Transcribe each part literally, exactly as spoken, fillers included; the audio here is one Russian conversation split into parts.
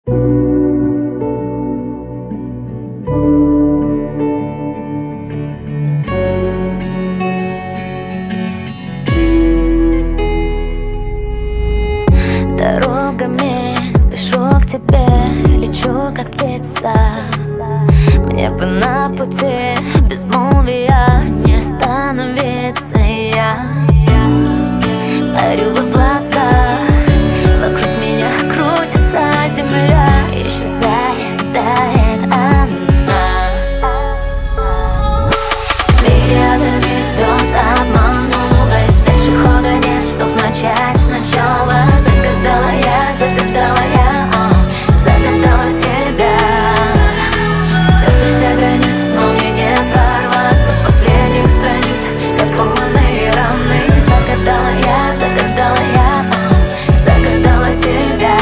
Дорогами спешу к тебе, лечу как птица. Мне бы на пути безмолвия не остановиться. Я парю в облаках, вокруг меня крутится земля, исчезает, тает она. Мириадами звезд обманулась, дальше хода нет, чтоб начать сначала. Загадала я, загадала я, о, загадала тебя. Стерты все границы, но мне не прорваться в последних страниц заполненные раны. Загадала я, загадала я, о, загадала тебя.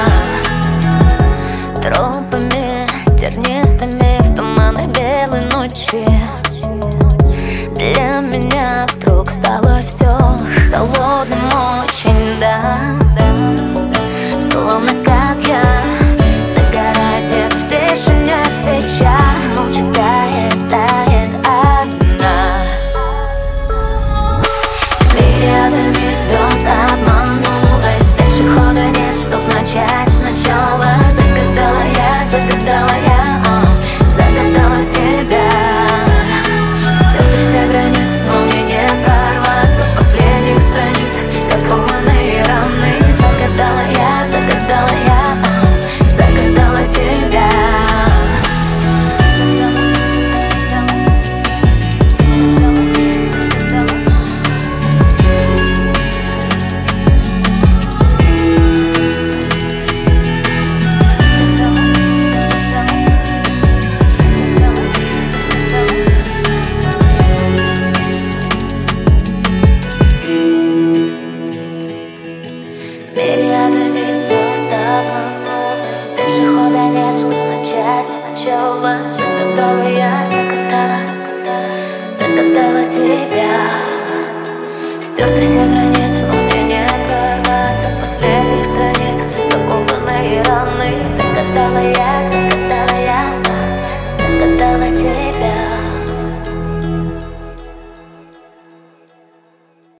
Тропами тернистыми в туманы белой ночи для меня вдруг стало все холодным очень, да. Словно как я догорает в тишине свеча, молча тает, тает одна. Мириадами звезд обманулась, дальше хода нет, чтоб начать сначала. Загадала я, загадала я, о, загадала тебя. Стерты все границы, но мне не прорваться в последних страниц заполненные раны. Загадала я, загадала я, о, загадала тебя. Мириадами звезд обманулась, дальше хода нет, чтоб начать сначала. Загадала я, загадала, загадала тебя.